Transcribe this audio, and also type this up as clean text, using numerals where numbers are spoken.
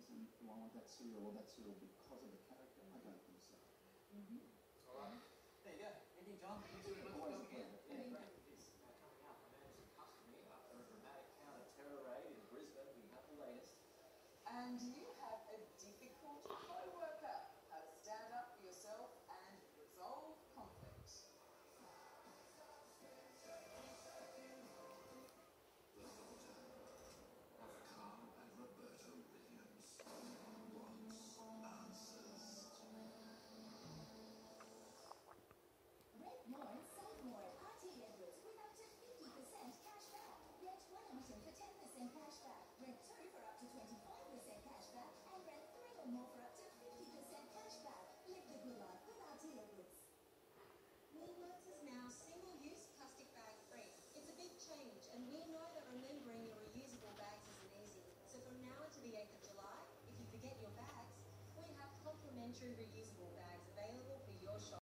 and do I want that cereal or that cereal because of the character? I don't think so. All right. There you go. Evening, John. Thanks very much for Always a coming in. pleasure. Yeah, great. It's coming up. I know it's customary after a dramatic counter-terror raid in Brisbane. We have the latest. And you have a difficult co-worker. How to stand up for yourself and resolve conflict. The daughter of Carl and Roberta Williams wants answers. Rent more and save more at RT Edwards with up to 50% cash back. Rent one item for 10% cash back. Rent two for up to 25% cash back. And rent three or more for up to 50% cash back. Live the good life with RT Edwards. Woolworths is now single-use plastic bag free. It's a big change, and we know that remembering your reusable bags isn't easy. So from now until the 8th of July, if you forget your bags, we have complimentary reusable bags available for your shop.